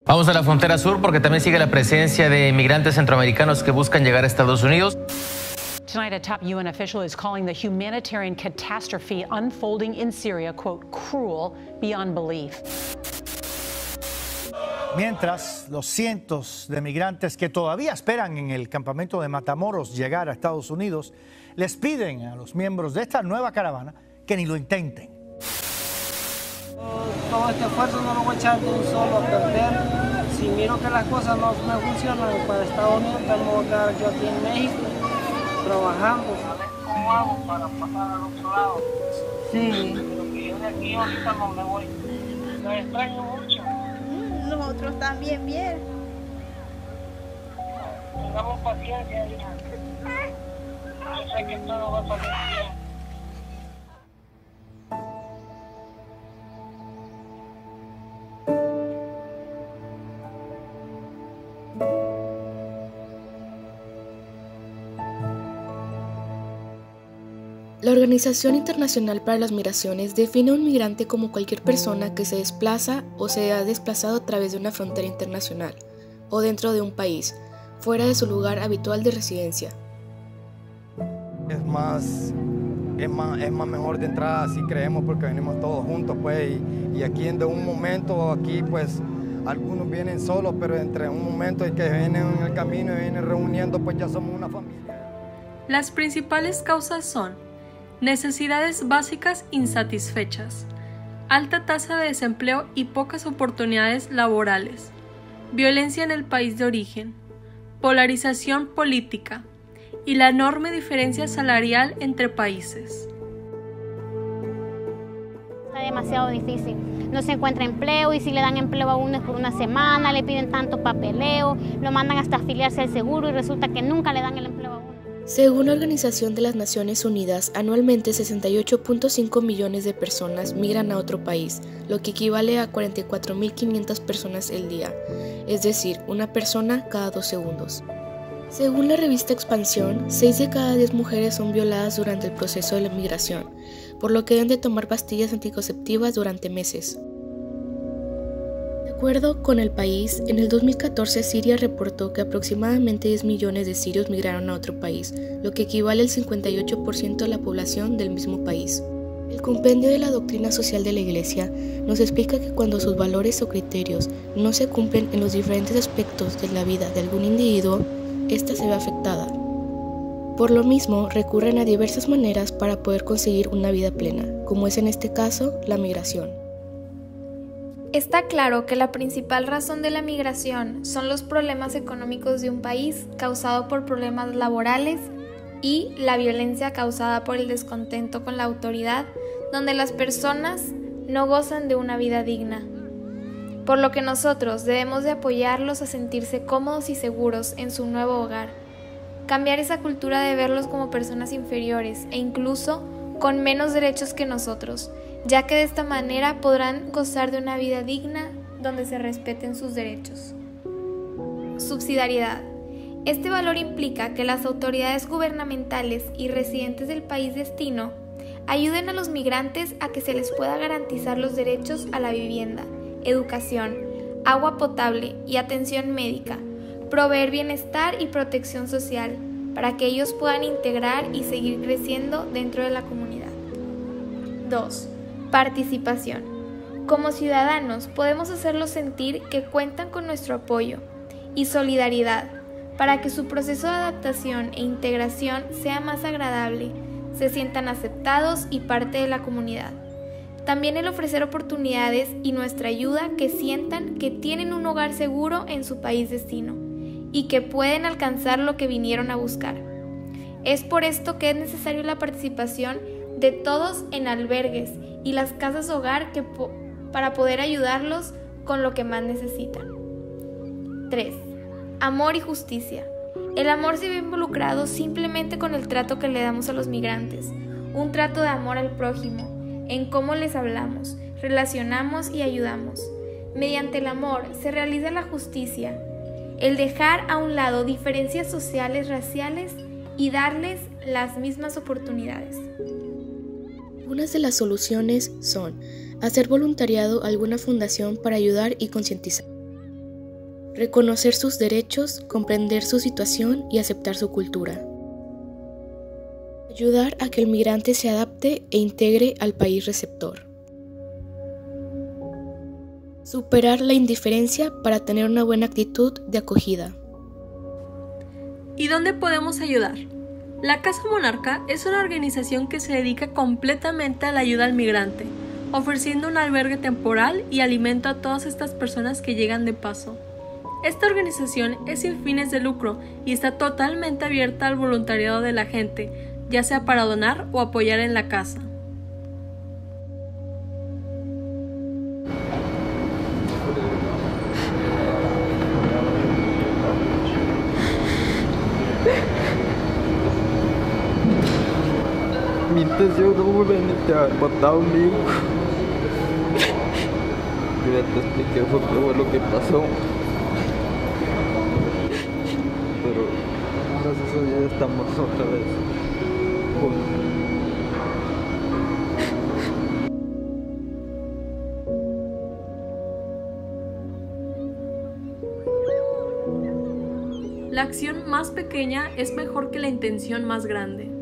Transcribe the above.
Vamos a la frontera sur porque también sigue la presencia de migrantes centroamericanos que buscan llegar a Estados Unidos. Tonight, a top UN official is calling the humanitarian catastrophe unfolding in Syria, quote, cruel beyond belief. Mientras, los cientos de migrantes que todavía esperan en el campamento de Matamoros llegar a Estados Unidos, les piden a los miembros de esta nueva caravana que ni lo intenten. Todo este esfuerzo no lo voy a echar de un solo a perder. Si miro que las cosas no me funcionan para Estados Unidos, tengo que quedar yo aquí en México trabajando. ¿Cómo hago para pasar al otro lado? Sí. Porque yo de aquí ahorita no me voy. Los extraño mucho. Nosotros también, bien. Tengamos paciencia, hija. Yo sé que todo va a salir bien. La Organización Internacional para las Migraciones define a un migrante como cualquier persona que se desplaza o se ha desplazado a través de una frontera internacional o dentro de un país, fuera de su lugar habitual de residencia. Es más mejor de entrada, así creemos, porque venimos todos juntos, pues, y aquí de un momento, aquí pues algunos vienen solos, pero entre un momento y que vienen en el camino y vienen reuniendo, pues ya somos una familia. Las principales causas son necesidades básicas insatisfechas, alta tasa de desempleo y pocas oportunidades laborales, violencia en el país de origen, polarización política y la enorme diferencia salarial entre países. Está demasiado difícil, no se encuentra empleo y si le dan empleo a uno es por una semana, le piden tanto papeleo, lo mandan hasta afiliarse al seguro y resulta que nunca le dan el empleo a uno. Según la Organización de las Naciones Unidas, anualmente 68.5 millones de personas migran a otro país, lo que equivale a 44.500 personas al día, es decir, una persona cada 2 segundos. Según la revista Expansión, 6 de cada 10 mujeres son violadas durante el proceso de la migración, por lo que deben de tomar pastillas anticonceptivas durante meses. De acuerdo con El País, en el 2014 Siria reportó que aproximadamente 10 millones de sirios migraron a otro país, lo que equivale al 58% de la población del mismo país. El compendio de la doctrina social de la Iglesia nos explica que cuando sus valores o criterios no se cumplen en los diferentes aspectos de la vida de algún individuo, ésta se ve afectada. Por lo mismo, recurren a diversas maneras para poder conseguir una vida plena, como es en este caso la migración. Está claro que la principal razón de la migración son los problemas económicos de un país causado por problemas laborales y la violencia causada por el descontento con la autoridad, donde las personas no gozan de una vida digna. Por lo que nosotros debemos de apoyarlos a sentirse cómodos y seguros en su nuevo hogar, cambiar esa cultura de verlos como personas inferiores e incluso con menos derechos que nosotros, ya que de esta manera podrán gozar de una vida digna donde se respeten sus derechos. Subsidiariedad. Este valor implica que las autoridades gubernamentales y residentes del país destino ayuden a los migrantes a que se les pueda garantizar los derechos a la vivienda, educación, agua potable y atención médica, proveer bienestar y protección social para que ellos puedan integrar y seguir creciendo dentro de la comunidad. 2. Participación. Como ciudadanos podemos hacerlos sentir que cuentan con nuestro apoyo y solidaridad para que su proceso de adaptación e integración sea más agradable, se sientan aceptados y parte de la comunidad. También el ofrecer oportunidades y nuestra ayuda que sientan que tienen un hogar seguro en su país destino y que pueden alcanzar lo que vinieron a buscar. Es por esto que es necesario la participación de todos en albergues y las casas hogar para poder ayudarlos con lo que más necesitan. 3. Amor y justicia. El amor se ve involucrado simplemente con el trato que le damos a los migrantes, un trato de amor al prójimo, en cómo les hablamos, relacionamos y ayudamos. Mediante el amor se realiza la justicia, el dejar a un lado diferencias sociales, raciales y darles las mismas oportunidades. Algunas de las soluciones son hacer voluntariado a alguna fundación para ayudar y concientizar, reconocer sus derechos, comprender su situación y aceptar su cultura. Ayudar a que el migrante se adapte e integre al país receptor. Superar la indiferencia para tener una buena actitud de acogida. ¿Y dónde podemos ayudar? La Casa Monarca es una organización que se dedica completamente a la ayuda al migrante, ofreciendo un albergue temporal y alimento a todas estas personas que llegan de paso. Esta organización es sin fines de lucro y está totalmente abierta al voluntariado de la gente, ya sea para donar o apoyar en la casa. Mi intención no volver a matar a un hijo. Yo ya te expliqué qué fue lo que pasó. Pero gracias a Dios estamos otra vez juntos. La acción más pequeña es mejor que la intención más grande.